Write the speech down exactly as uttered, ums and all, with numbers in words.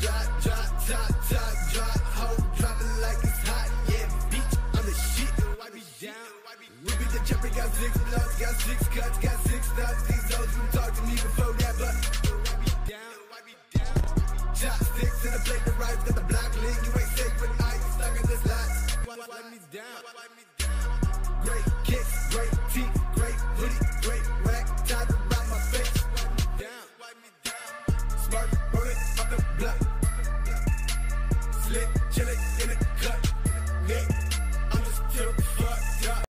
drop, drop, top, top, drop. Ho, drop it like it's hot. Yeah, bitch, I'm the shit. We be the champion, got six blocks, got six